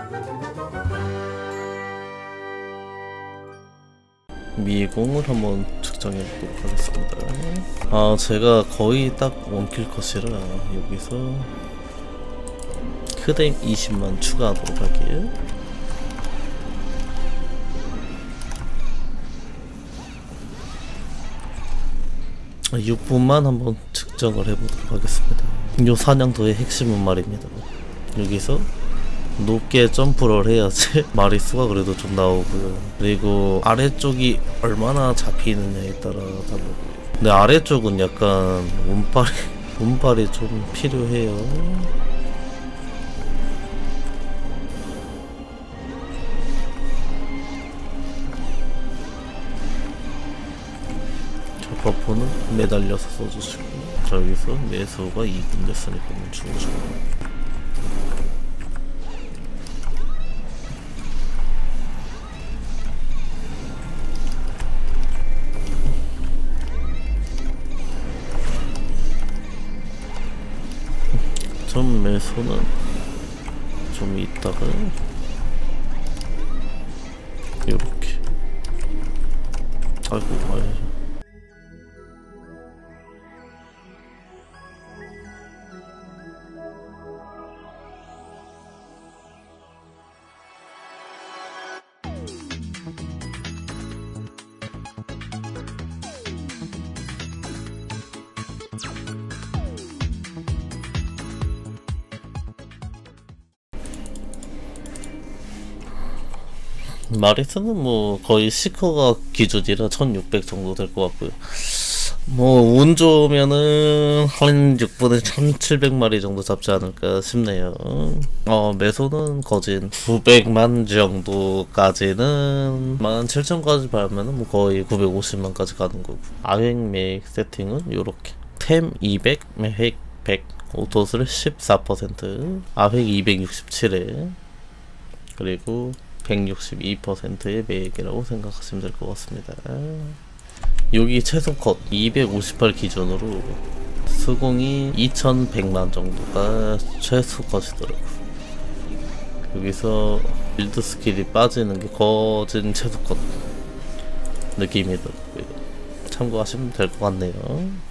미공을 한번 측정해 보도록 하겠습니다. 아, 제가 거의 딱 원킬 컷이라 여기서 크뎀 20만 추가하도록 할게요. 아, 6분만 한번 측정을 해보도록 하겠습니다. 요 사냥터의 핵심은 말입니다. 여기서 높게 점프를 해야지 마리수가 그래도 좀 나오고요. 그리고 아래쪽이 얼마나 잡히느냐에 따라 다르고요. 근데 아래쪽은 약간 운빨이 좀 필요해요. 저 버프는 매달려서 써주시고, 자, 여기서 매수가 2분 됐으니까 멈추고. 좀 매소는 좀 이따가 요렇게 아이고 마리스는 뭐 거의 시커가 기준이라 1600 정도 될 것 같고요. 뭐 운 좋으면은 한 6분에 1700마리 정도 잡지 않을까 싶네요. 매소는 거진 900만 정도까지는 17,000까지 밟으면은 뭐 거의 950만까지 가는 거고. 아획 매획 세팅은 요렇게 템 200, 매획 100, 오토슬 14%, 아획 267에 그리고 162%의 매액이라고 생각하시면 될 것 같습니다. 여기 최소 컷 258 기준으로 수공이 2100만 정도가 최소 컷이더라고요. 여기서 빌드 스킬이 빠지는 게 거진 최소 컷 느낌이더라고요. 참고하시면 될 것 같네요.